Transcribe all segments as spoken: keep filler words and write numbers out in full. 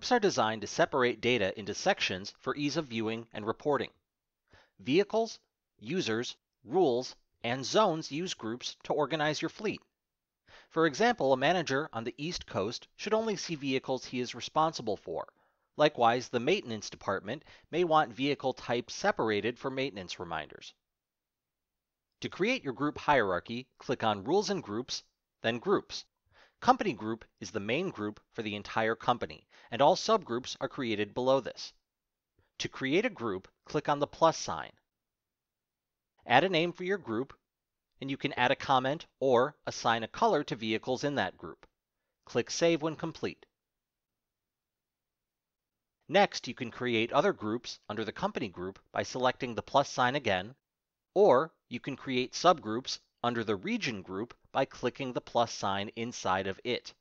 Groups are designed to separate data into sections for ease of viewing and reporting. Vehicles, users, rules, and zones use groups to organize your fleet. For example, a manager on the East Coast should only see vehicles he is responsible for. Likewise, the maintenance department may want vehicle types separated for maintenance reminders. To create your group hierarchy, click on Rules and Groups, then Groups. Company Group is the main group for the entire company, and all subgroups are created below this. To create a group, click on the plus sign. Add a name for your group, and you can add a comment or assign a color to vehicles in that group. Click Save when complete. Next, you can create other groups under the company group by selecting the plus sign again, or you can create subgroups under the region group by clicking the plus sign inside of it.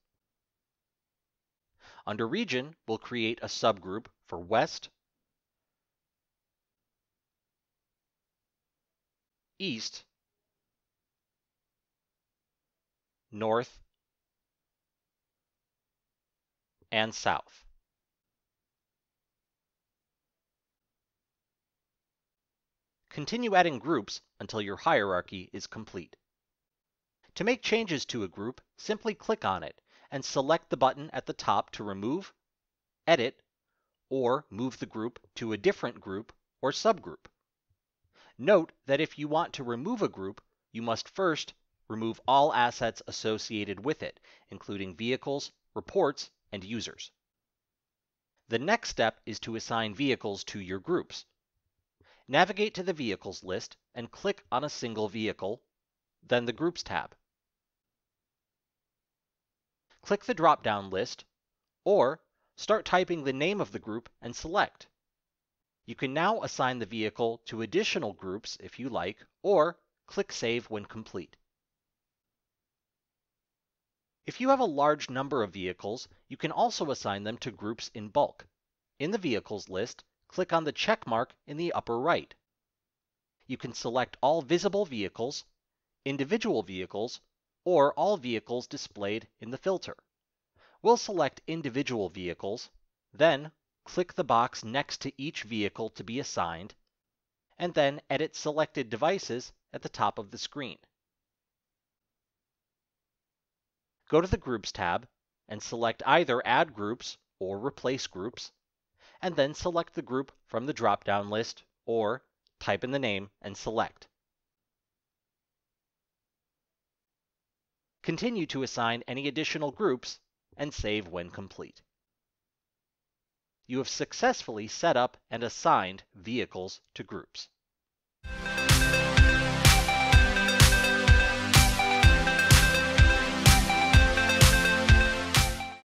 Under region, we'll create a subgroup for West, East, North, and South. Continue adding groups until your hierarchy is complete. To make changes to a group, simply click on it and select the button at the top to remove, edit, or move the group to a different group or subgroup. Note that if you want to remove a group, you must first remove all assets associated with it, including vehicles, reports, and users. The next step is to assign vehicles to your groups. Navigate to the Vehicles list and click on a single vehicle, then the Groups tab. Click the drop-down list, or start typing the name of the group and select. You can now assign the vehicle to additional groups if you like, or click Save when complete. If you have a large number of vehicles, you can also assign them to groups in bulk. In the Vehicles list, click on the check mark in the upper right. You can select all visible vehicles, individual vehicles, or all vehicles displayed in the filter. We'll select individual vehicles, then click the box next to each vehicle to be assigned, and then edit selected devices at the top of the screen. Go to the Groups tab and select either Add Groups or Replace Groups, and then select the group from the drop-down list, or type in the name and select. Continue to assign any additional groups and save when complete. You have successfully set up and assigned vehicles to groups.